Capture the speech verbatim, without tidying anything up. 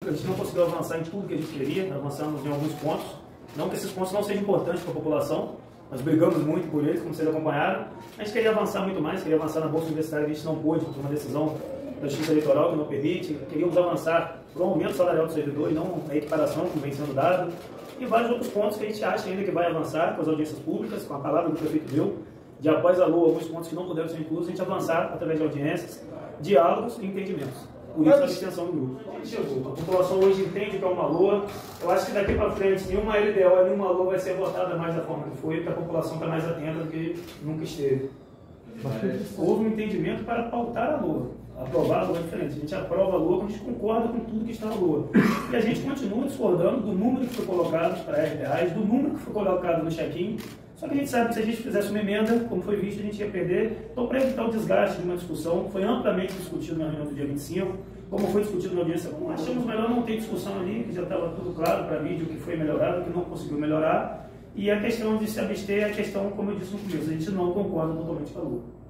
A gente não conseguiu avançar em tudo que a gente queria, avançamos em alguns pontos. Não que esses pontos não sejam importantes para a população, nós brigamos muito por eles, como vocês acompanharam. A gente queria avançar muito mais, queria avançar na Bolsa Universitária, a gente não pôde, por uma decisão da Justiça Eleitoral que não permite. Queríamos avançar para um aumento salarial do servidor e não a equiparação, como vem sendo dado. E vários outros pontos que a gente acha ainda que vai avançar com as audiências públicas, com a palavra do prefeito deu, de após a L O A, alguns pontos que não puderam ser inclusos, a gente avançar através de audiências, diálogos e entendimentos. Por isso a abstenção do grupo. A gente chegou. A população hoje entende que é uma L O A. Eu acho que daqui para frente, nenhuma L D O, nenhuma L O A vai ser votada mais da forma que foi, porque a população está mais atenta do que nunca esteve. Houve um entendimento para pautar a L O A. Aprovar a L O A é diferente. A gente aprova a L O A quando a gente concorda com tudo que está na L O A. E a gente continua discordando do número que foi colocado para R reais, do número que foi colocado no check-in. Só que a gente sabe que se a gente fizesse uma emenda, como foi visto, a gente ia perder. Então, para evitar o desgaste de uma discussão, que foi amplamente discutido na reunião do dia vinte e cinco, como foi discutido na audiência, achamos melhor não ter discussão ali, que já estava tudo claro para a mídia o que foi melhorado, o que não conseguiu melhorar. E a questão de se abster é a questão, como eu disse no começo, a gente não concorda totalmente com a L O A.